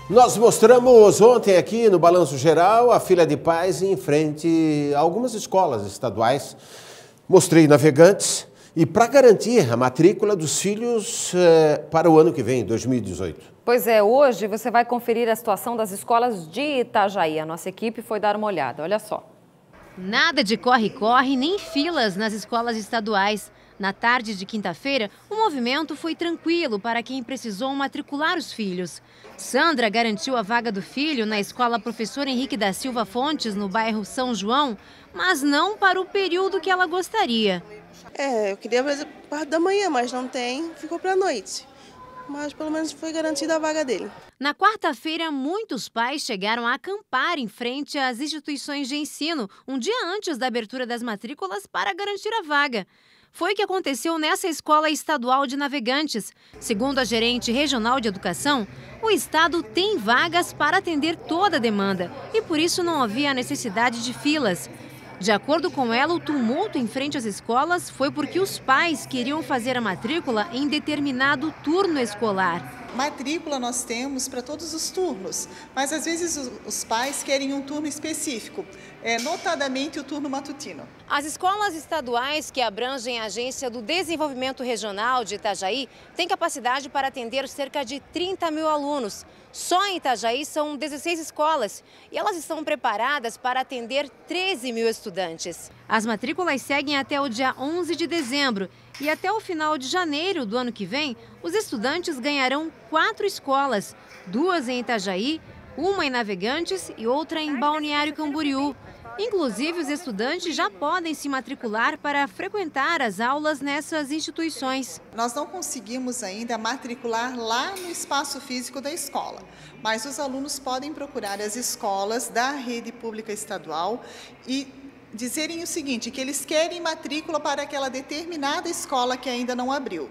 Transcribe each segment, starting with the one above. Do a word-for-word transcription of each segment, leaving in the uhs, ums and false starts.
Nós mostramos ontem aqui no Balanço Geral a fila de pais em frente a algumas escolas estaduais. Mostrei Navegantes e para garantir a matrícula dos filhos eh, para o ano que vem, dois mil e dezoito. Pois é, hoje você vai conferir a situação das escolas de Itajaí. A nossa equipe foi dar uma olhada, olha só. Nada de corre-corre nem filas nas escolas estaduais. Na tarde de quinta-feira, o movimento foi tranquilo para quem precisou matricular os filhos. Sandra garantiu a vaga do filho na escola Professor Henrique da Silva Fontes, no bairro São João, mas não para o período que ela gostaria. É, eu queria fazer parte da manhã, mas não tem, ficou para a noite. Mas pelo menos foi garantida a vaga dele. Na quarta-feira, muitos pais chegaram a acampar em frente às instituições de ensino, um dia antes da abertura das matrículas, para garantir a vaga. Foi o que aconteceu nessa escola estadual de Navegantes. Segundo a gerente regional de educação, o estado tem vagas para atender toda a demanda e por isso não havia necessidade de filas. De acordo com ela, o tumulto em frente às escolas foi porque os pais queriam fazer a matrícula em determinado turno escolar. Matrícula nós temos para todos os turnos, mas às vezes os, os pais querem um turno específico, é, notadamente o turno matutino. As escolas estaduais que abrangem a Agência do Desenvolvimento Regional de Itajaí têm capacidade para atender cerca de trinta mil alunos. Só em Itajaí são dezesseis escolas e elas estão preparadas para atender treze mil estudantes. As matrículas seguem até o dia onze de dezembro e até o final de janeiro do ano que vem, os estudantes ganharão quatro escolas, duas em Itajaí, uma em Navegantes e outra em Balneário Camboriú. Inclusive, os estudantes já podem se matricular para frequentar as aulas nessas instituições. Nós não conseguimos ainda matricular lá no espaço físico da escola, mas os alunos podem procurar as escolas da rede pública estadual e dizerem o seguinte, que eles querem matrícula para aquela determinada escola que ainda não abriu.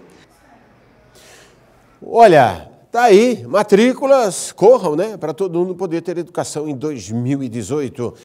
Olha, tá aí, matrículas, corram, né, para todo mundo poder ter educação em dois mil e dezoito.